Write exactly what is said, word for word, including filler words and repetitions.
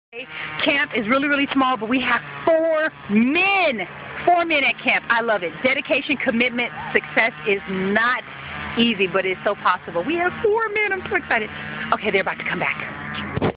Camp is really, really small, but we have four men. Four men at camp. I love it. Dedication, commitment, success is not easy, but it's so possible. We have four men. I'm so excited. Okay, they're about to come back.